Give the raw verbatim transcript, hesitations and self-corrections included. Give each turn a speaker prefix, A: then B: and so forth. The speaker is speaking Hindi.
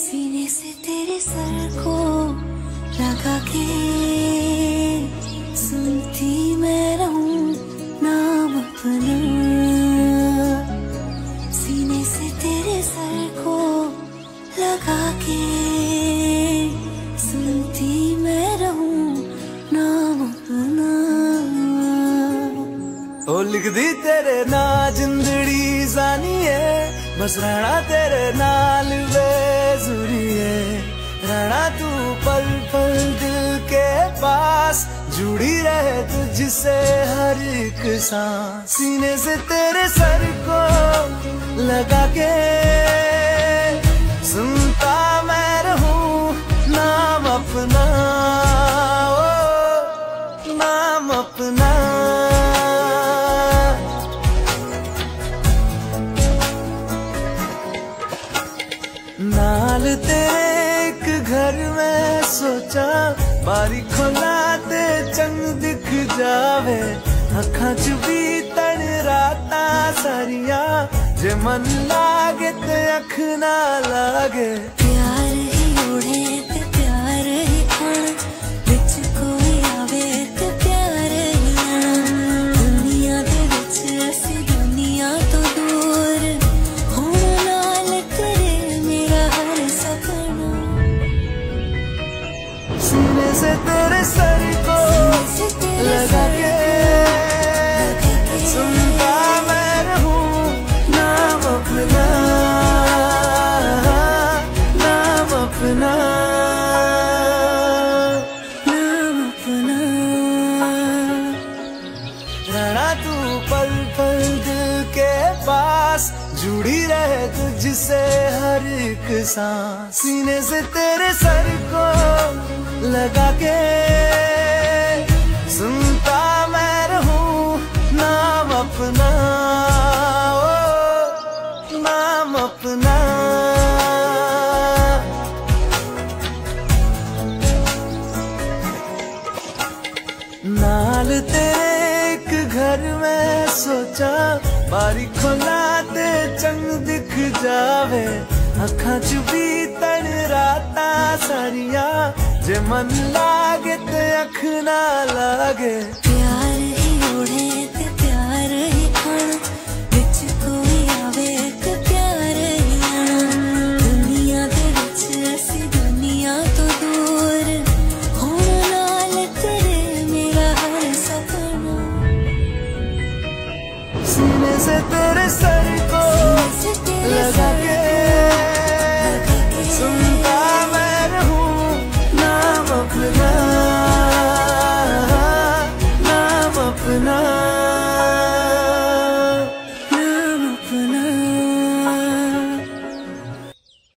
A: सीने से तेरे सर को लगा के सुनती मैं रहूं नाम अपना। सीने से तेरे सर को लगा के सुनती मैं रहूं नाम अपना।
B: ओ लिख दी तेरे ना जिंदड़ी जानी है, बस रहना तेरे नाल बेजुरी है। रहना तू पल पल दिल के पास, जुड़ी रहे तुझसे हर एक सांस। सीने से तेरे सर को लगा के सुनता मैं रहूं नाम अपना, ओ नाम अपना। नाल तेरे एक घर में सोचा, बारी खोला ते चंग दिख जावे। अखां च भी तन राता सारिया, जे मन लागे ते अख ना लागे।
A: प्यार ही उड़े ते प्यार ही खाना, बिच कोई आवे ते प्यार ही आना। दुनिया दे विच असी दुनिया तो दूर, होना नाल तेरे मेरा हर सपना।
B: सीने से तेरे सर को लगा के सुनता मैं रहूं नाम अपना, नाम अपना,
A: नाम अपना।
B: रहना तू पल पल दिल के पास, जुड़ी रहे तुझसे हर एक सांस। सीने से तेरे सर को लगा के सुनता मैं रहूं नाम अपना, ओ नाम अपना। नाल तेरे एक घर में सोचा, बारी खोला ते चंग दिख जावे। अखां च भी तन राता सारिया, जे मन लागे ते अख ना लागे।
A: प्यार ही उड़े